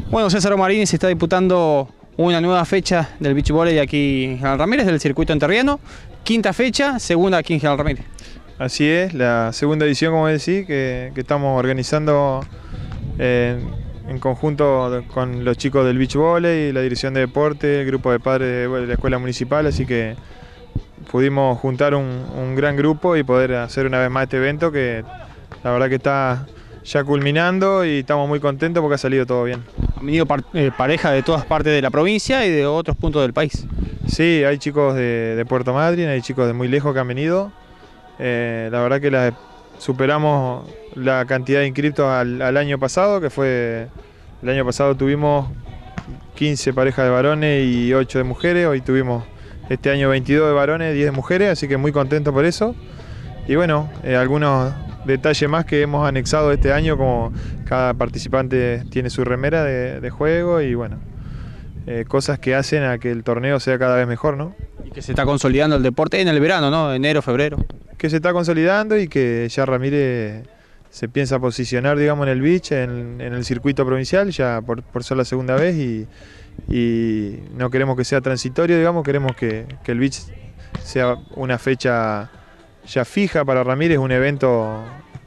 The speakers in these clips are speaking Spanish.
Bueno, César Marini se está disputando una nueva fecha del beach volley aquí en General Ramírez, del circuito entrerriano. Quinta fecha, segunda aquí en General Ramírez. Así es, la segunda edición, como decís, que estamos organizando en conjunto con los chicos del beach volley, la dirección de deporte, el grupo de padres de la escuela municipal, así que pudimos juntar un gran grupo y poder hacer una vez más este evento que la verdad que está ya culminando y estamos muy contentos porque ha salido todo bien. Han venido parejas de todas partes de la provincia y de otros puntos del país. Sí, hay chicos de Puerto Madryn, hay chicos de muy lejos que han venido. La verdad que superamos la cantidad de inscriptos al año pasado, que fue, el año pasado tuvimos 15 parejas de varones y 8 de mujeres, hoy tuvimos este año 22 de varones, 10 de mujeres, así que muy contentos por eso. Y bueno, algunos detalles más que hemos anexado este año, como cada participante tiene su remera de juego y bueno, cosas que hacen a que el torneo sea cada vez mejor, ¿no? Y que se está consolidando el deporte en el verano, ¿no? Enero, febrero. Que se está consolidando y que ya Ramírez se piensa posicionar, digamos, en el beach, en el circuito provincial, ya por ser la segunda vez y no queremos que sea transitorio, digamos, queremos que el beach sea una fecha ya fija para Ramírez, un evento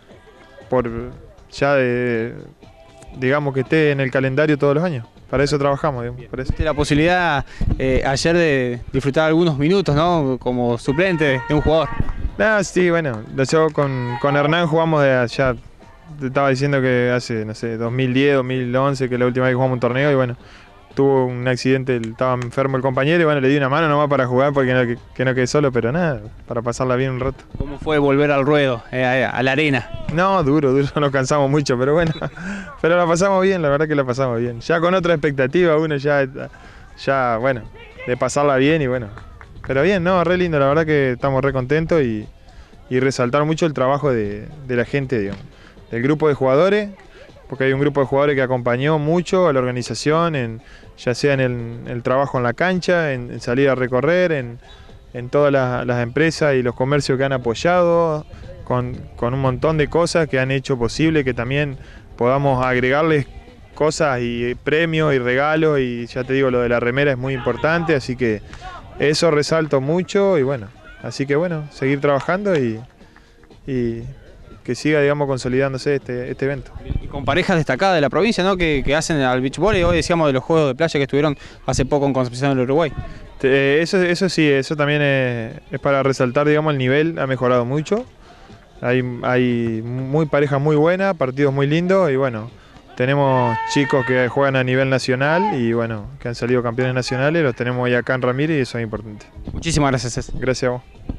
digamos que esté en el calendario todos los años. Para eso trabajamos, digamos. Por eso. La posibilidad ayer de disfrutar algunos minutos, ¿no? Como suplente de un jugador. Sí, bueno, yo con Hernán jugamos de allá, te estaba diciendo que hace, no sé, 2010, 2011, que la última vez que jugamos un torneo y bueno, tuvo un accidente, estaba enfermo el compañero y bueno, le di una mano nomás para jugar porque no quedé solo, pero nada, para pasarla bien un rato. ¿Cómo fue volver al ruedo, a la arena? No, duro, nos cansamos mucho, pero bueno, pero la pasamos bien, la verdad que la pasamos bien. Ya con otra expectativa, uno ya bueno, de pasarla bien y bueno, pero bien, no, re lindo, la verdad que estamos re contentos y resaltar mucho el trabajo de la gente, digamos, del grupo de jugadores, porque hay un grupo de jugadores que acompañó mucho a la organización, ya sea en el trabajo en la cancha, en salir a recorrer, en todas las empresas y los comercios que han apoyado, con un montón de cosas que han hecho posible que también podamos agregarles cosas y premios y regalos, y ya te digo, lo de la remera es muy importante, así que eso resalto mucho y bueno, así que bueno, seguir trabajando y que siga, digamos, consolidándose este evento. Y con parejas destacadas de la provincia, ¿no? que hacen al beach volley. Hoy decíamos de los juegos de playa que estuvieron hace poco en Concepción del Uruguay. Eso sí, eso también es para resaltar, digamos, el nivel ha mejorado mucho. Hay parejas muy buenas, partidos muy lindos y bueno, tenemos chicos que juegan a nivel nacional y bueno, que han salido campeones nacionales, los tenemos hoy acá en Ramírez y eso es importante. Muchísimas gracias, César. Gracias a vos.